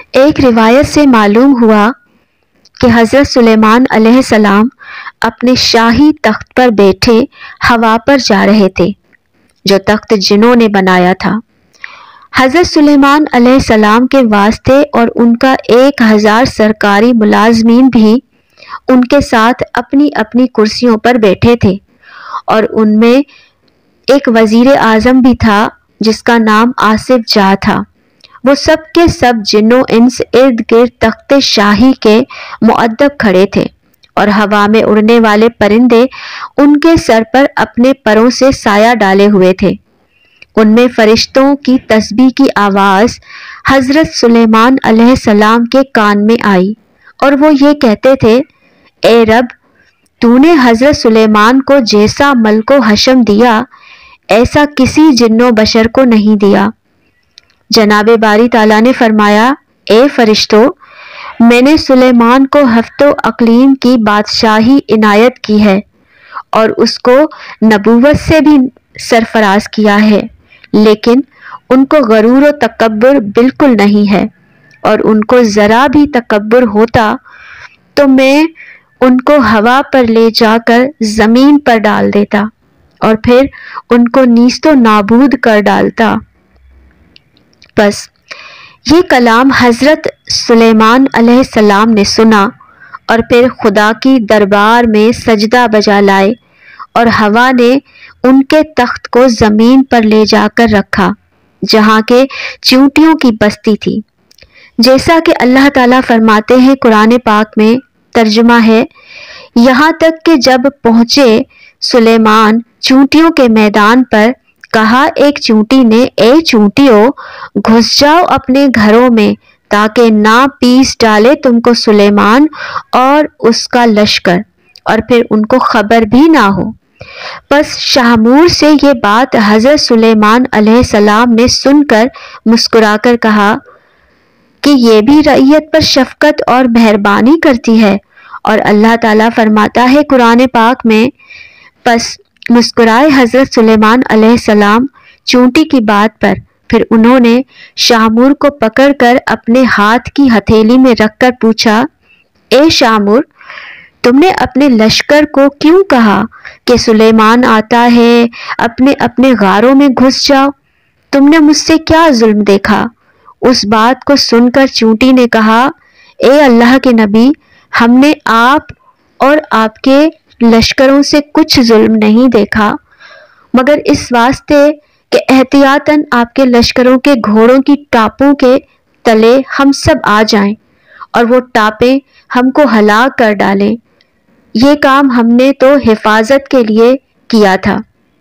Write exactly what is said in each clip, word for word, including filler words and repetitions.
ایک روایت سے معلوم ہوا کہ حضرت سلیمان علیہ السلام اپنے شاہی تخت پر بیٹھے ہوا پر جا رہے تھے، جو تخت جنوں نے بنایا تھا۔ حضرت سلیمان علیہ السلام کے واسطے اور ان کا ایک ہزار سرکاری ملازمین بھی ان کے ساتھ اپنی اپنی کرسیوں پر بیٹھے تھے، اور ان میں ایک وزیر اعظم بھی تھا جس کا نام آصف جاہ تھا۔ وہ سب کے سب جنوں انس ارد گرد تخت شاہی کے مؤدب کھڑے تھے، اور ہوا میں اڑنے والے پرندے ان کے سر پر اپنے پروں سے سایہ ڈالے ہوئے تھے۔ ان میں فرشتوں کی تسبیح کی آواز حضرت سلیمان علیہ السلام کے کان میں آئی، اور وہ یہ کہتے تھے، اے رب، تو نے حضرت سلیمان کو جیسا ملک و حشم دیا، ایسا کسی جن و بشر کو نہیں دیا۔ جناب باری تعالیٰ نے فرمایا، اے فرشتوں، میں نے سلیمان کو ہفت و اقلیم کی بادشاہی عنایت کی ہے، اور اس کو نبوت سے بھی سرفراز کیا ہے، لیکن ان کو غرور و تکبر بالکل نہیں ہے، اور ان کو ذرا بھی تکبر ہوتا تو میں ان کو ہوا پر لے جا کر زمین پر ڈال دیتا اور پھر ان کو نیست و نابود کر ڈالتا۔ بس یہ کلام حضرت سلیمان علیہ السلام نے سنا، اور پھر خدا کی دربار میں سجدہ بجا لائے، اور ہوا نے ان کے تخت کو زمین پر لے جا کر رکھا جہاں کے چیونٹیوں کی بستی تھی۔ جیسا کہ اللہ تعالیٰ فرماتے ہیں قرآن پاک میں، ترجمہ ہے، یہاں تک کہ جب پہنچے سلیمان چونٹیوں کے میدان پر، کہا ایک چونٹی نے، اے چونٹیوں، گھس جاؤ اپنے گھروں میں تاکہ نہ پیس ڈالے تم کو سلیمان اور اس کا لشکر، اور پھر ان کو خبر بھی نہ ہو۔ پس شاہمور سے یہ بات حضرت سلیمان علیہ السلام نے سن کر مسکرا کر کہا کہ یہ بھی رعیت پر شفقت اور مہربانی کرتی ہے، اور اللہ تعالیٰ فرماتا ہے قرآن پاک میں، پس مسکرائے حضرت سلیمان علیہ السلام چونٹی کی بات پر، پھر انہوں نے شاہمور کو پکڑ کر اپنے ہاتھ کی ہتھیلی میں رکھ کر پوچھا، اے شاہمور، تم نے اپنے لشکر کو کیوں کہا کہ سلیمان آتا ہے، اپنے اپنے غاروں میں گھس جاؤ؟ تم نے مجھ سے کیا ظلم دیکھا؟ اس بات کو سن کر چونٹی نے کہا، اے اللہ کے نبی، ہم نے آپ اور آپ کے لشکروں سے کچھ ظلم نہیں دیکھا، مگر اس واسطے کہ احتیاطاً آپ کے لشکروں کے گھوڑوں کی ٹاپوں کے تلے ہم سب آ جائیں اور وہ ٹاپیں ہم کو ہلاک کر ڈالیں۔ یہ کام ہم نے تو حفاظت کے لیے کیا تھا،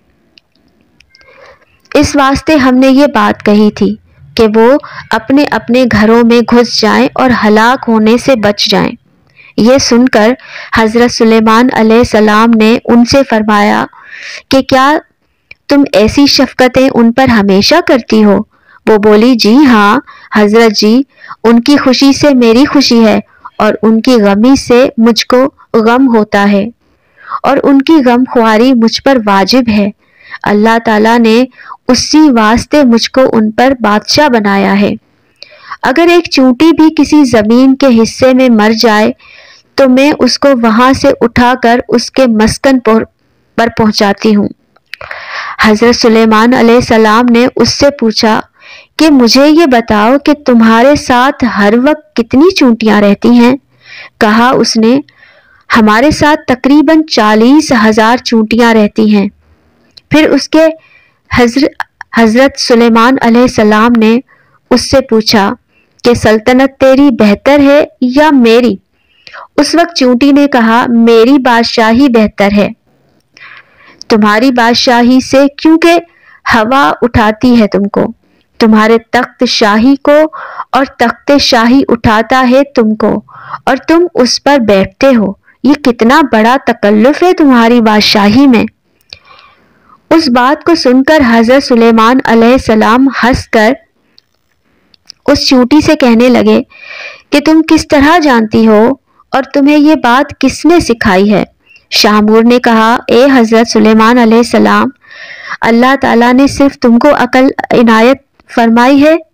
اس واسطے ہم نے یہ بات کہی تھی کہ وہ اپنے اپنے گھروں میں گھس جائیں اور ہلاک ہونے سے بچ جائیں۔ یہ سن کر حضرت سلیمان علیہ السلام نے ان سے فرمایا کہ کیا تم ایسی شفقتیں ان پر ہمیشہ کرتی ہو؟ وہ بولی، جی ہاں حضرت جی، ان کی خوشی سے میری خوشی ہے، اور ان کی غمی سے مجھ کو غم ہوتا ہے، اور ان کی غم خواری مجھ پر واجب ہے۔ اللہ تعالیٰ نے اسی واسطے مجھ کو ان پر بادشاہ بنایا ہے۔ اگر ایک چونٹی بھی کسی زمین کے حصے میں مر جائے تو میں اس کو وہاں سے اٹھا کر اس کے مسکن پر پہنچاتی ہوں۔ حضرت سلیمان علیہ السلام نے اس سے پوچھا کہ مجھے یہ بتاؤ کہ تمہارے ساتھ ہر وقت کتنی چونٹیاں رہتی ہیں؟ کہا اس نے، ہمارے ساتھ تقریباً چالیس ہزار چونٹیاں رہتی ہیں۔ پھر اس کے حضرت حضرت سلیمان علیہ السلام نے اس سے پوچھا کہ سلطنت تیری بہتر ہے یا میری؟ اس وقت چونٹی نے کہا، میری بادشاہی بہتر ہے۔ تمہاری بادشاہی سے کیونکہ ہوا اٹھاتی ہے تم کو، تمہارے تخت شاہی کو، اور تخت شاہی اٹھاتا ہے تم کو، اور تم اس پر بیٹھتے ہو۔ یہ کتنا بڑا تکلف ہے تمہاری بادشاہی میں۔ اس بات کو سن کر حضرت سلیمان علیہ السلام ہنس کر اس چونٹی سے کہنے لگے کہ تم کس طرح جانتی ہو اور تمہیں یہ بات کس نے سکھائی ہے؟ شاہمور نے کہا، اے حضرت سلیمان علیہ السلام، اللہ تعالیٰ نے صرف تم کو عقل عنایت فرمائی ہے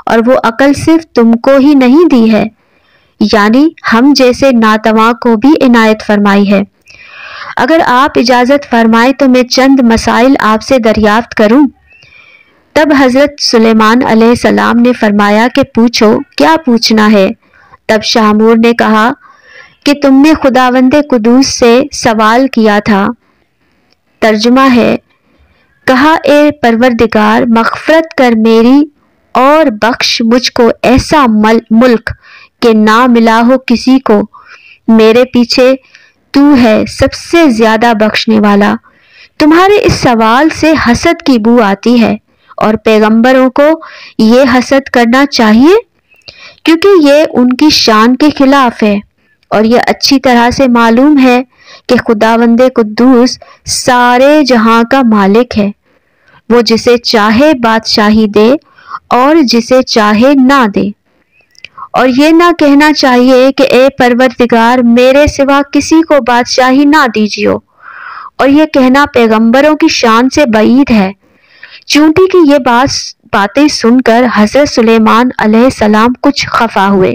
اور وہ عقل صرف تم کو ہی نہیں دی ہے، یعنی ہم جیسے ناتواں کو بھی عنایت فرمائی ہے۔ اگر آپ اجازت فرمائیں تو میں چند مسائل آپ سے دریافت کروں۔ تب حضرت سلیمان علیہ السلام نے فرمایا کہ پوچھو، کیا پوچھنا ہے؟ تب شاہمور نے کہا کہ تم نے خداوند قدوس سے سوال کیا تھا۔ ترجمہ ہے، کہا اے پروردگار مغفرت کر میری اور بخش مجھ کو ایسا ملک کہ نہ ملا ہو کسی کو، میرے پیچھے تو ہے سب سے زیادہ بخشنے والا۔ تمہارے اس سوال سے حسد کی بو آتی ہے، اور پیغمبروں کو یہ حسد کرنا چاہیے کیونکہ یہ ان کی شان کے خلاف ہے، اور یہ اچھی طرح سے معلوم ہے کہ خداوند قدوس سارے جہاں کا مالک ہے، وہ جسے چاہے بادشاہی دے اور جسے چاہے نہ دے۔ اور یہ نہ کہنا چاہیے کہ اے پروردگار میرے سوا کسی کو بادشاہی نہ دیجیو، اور یہ کہنا پیغمبروں کی شان سے بعید ہے۔ چونٹی کی یہ بات باتیں سن کر حضرت سلیمان علیہ السلام کچھ خفا ہوئے۔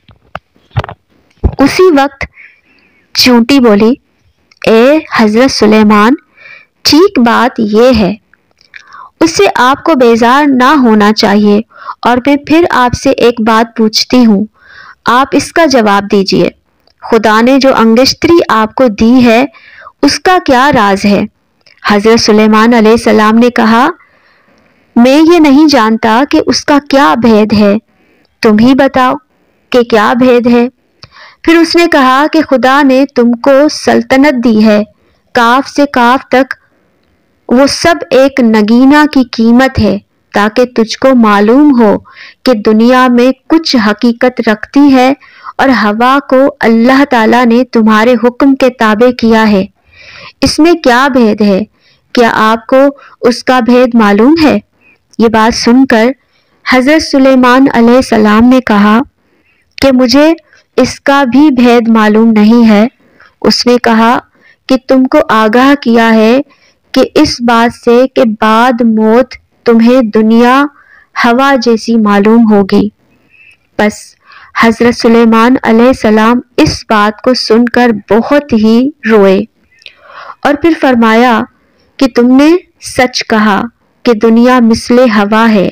اسی وقت چونٹی بولی، اے حضرت سلیمان، ٹھیک بات یہ ہے، اس سے آپ کو بیزار نہ ہونا چاہیے، اور میں پھر آپ سے ایک بات پوچھتی ہوں، آپ اس کا جواب دیجیے۔ خدا نے جو انگشتری آپ کو دی ہے اس کا کیا راز ہے؟ حضرت سلیمان علیہ السلام نے کہا، میں یہ نہیں جانتا کہ اس کا کیا بھید ہے، تم ہی بتاؤ کہ کیا بھید ہے۔ پھر اس نے کہا کہ خدا نے تم کو سلطنت دی ہے، کاف سے کاف تک وہ سب ایک نگینہ کی قیمت ہے، تاکہ تجھ کو معلوم ہو کہ دنیا میں کچھ حقیقت رکھتی ہے، اور ہوا کو اللہ تعالیٰ نے تمہارے حکم کے تابع کیا ہے۔ اس میں کیا بھید ہے؟ کیا آپ کو اس کا بھید معلوم ہے؟ یہ بات سن کر حضرت سلیمان علیہ السلام نے کہا کہ مجھے اس کا بھی بھید معلوم نہیں ہے۔ اس نے کہا کہ تم کو آگاہ کیا ہے کہ اس بات سے کہ بعد موت تمہیں دنیا ہوا جیسی معلوم ہوگی۔ بس حضرت سلیمان علیہ السلام اس بات کو سن کر بہت ہی روئے، اور پھر فرمایا کہ تم نے سچ کہا کہ دنیا مثل ہوا ہے۔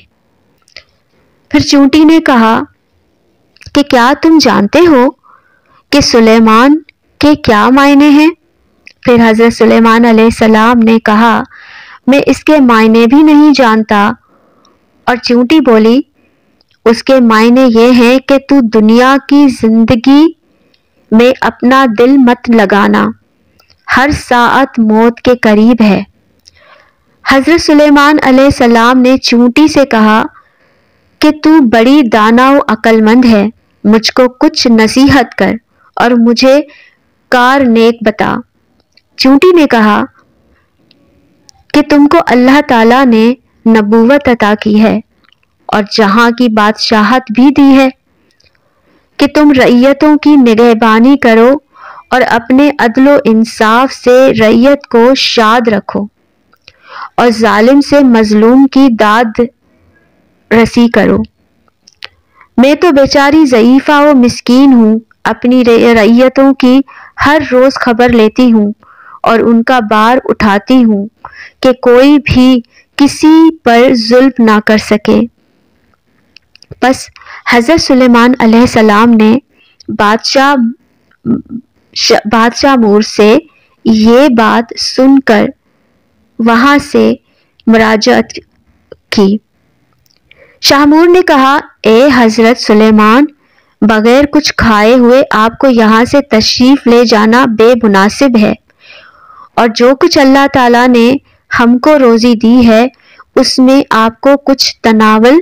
پھر چونٹی نے کہا کہ کیا تم جانتے ہو کہ سلیمان کے کیا معنی ہیں؟ پھر حضرت سلیمان علیہ السلام نے کہا، میں اس کے معنی بھی نہیں جانتا۔ اور چونٹی بولی، اس کے معنی یہ ہیں کہ تو دنیا کی زندگی میں اپنا دل مت لگانا، ہر ساعت موت کے قریب ہے۔ حضرت سلیمان علیہ السلام نے چونٹی سے کہا کہ تو بڑی دانا و عقل مند ہے، مجھ کو کچھ نصیحت کر اور مجھے کار نیک بتا۔ چونٹی نے کہا کہ تم کو اللہ تعالیٰ نے نبوت عطا کی ہے اور جہاں کی بادشاہت بھی دی ہے کہ تم رعیتوں کی نگہبانی کرو اور اپنے عدل و انصاف سے رعیت کو شاد رکھو، اور ظالم سے مظلوم کی داد رسی کرو۔ میں تو بیچاری ضعیفہ و مسکین ہوں، اپنی رعیتوں کی ہر روز خبر لیتی ہوں اور ان کا بار اٹھاتی ہوں کہ کوئی بھی کسی پر ظلم نہ کر سکے۔ بس حضرت سلیمان علیہ السلام نے بادشاہ بادشاہ مور سے یہ بات سن کر وہاں سے مراجعت کی۔ شاہ مور نے کہا، اے حضرت سلیمان، بغیر کچھ کھائے ہوئے آپ کو یہاں سے تشریف لے جانا بے مناسب ہے، اور جو کچھ اللہ تعالیٰ نے ہم کو روزی دی ہے اس میں آپ کو کچھ تناول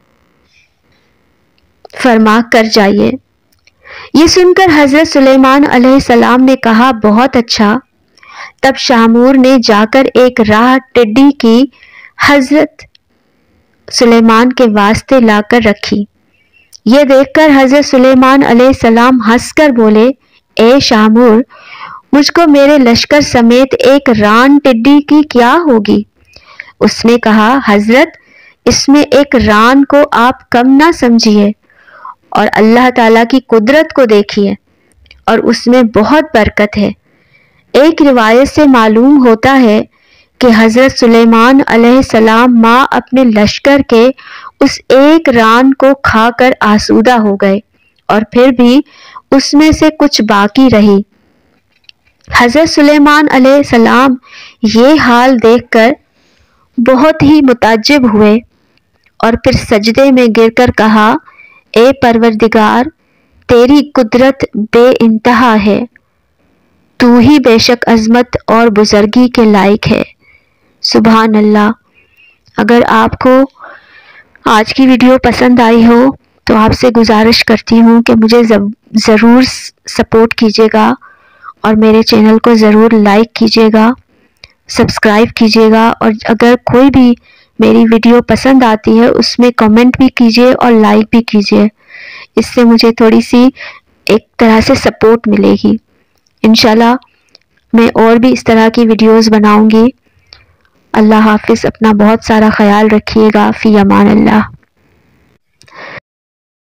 فرما کر جائیے۔ یہ سن کر حضرت سلیمان علیہ السلام نے کہا، بہت اچھا۔ تب شاہ مور نے جا کر ایک راہ ٹڈی کی حضرت سلیمان کے واسطے لا کر رکھی۔ یہ دیکھ کر حضرت سلیمان علیہ السلام ہنس کر بولے، اے شاہ مور، مجھ کو میرے لشکر سمیت ایک ران ٹڈی کی کیا ہوگی؟ اس نے کہا، حضرت اس میں ایک ران کو آپ کم نہ سمجھیے اور اللہ تعالیٰ کی قدرت کو دیکھیے، اور اس میں بہت برکت ہے۔ ایک روایت سے معلوم ہوتا ہے کہ حضرت سلیمان علیہ السلام ماں اپنے لشکر کے اس ایک ران کو کھا کر آسودہ ہو گئے اور پھر بھی اس میں سے کچھ باقی رہی۔ حضرت سلیمان علیہ السلام یہ حال دیکھ کر بہت ہی متعجب ہوئے اور پھر سجدے میں گر کر کہا، اے پروردگار، تیری قدرت بے انتہا ہے، تو ہی بے شک عظمت اور بزرگی کے لائق ہے۔ سبحان اللہ۔ اگر آپ کو آج کی ویڈیو پسند آئی ہو تو آپ سے گزارش کرتی ہوں کہ مجھے ضرور سپورٹ کیجیے گا اور میرے چینل کو ضرور لائک کیجیے گا، سبسکرائب کیجیے گا، اور اگر کوئی بھی میری ویڈیو پسند آتی ہے اس میں کمنٹ بھی کیجیے اور لائک بھی کیجیے، اس سے مجھے تھوڑی سی ایک طرح سے سپورٹ ملے گی۔ انشاءاللہ میں اور بھی اس طرح کی ویڈیوز بناؤں گی۔ اللہ حافظ، اپنا بہت سارا خیال رکھیے گا۔ فی امان اللہ۔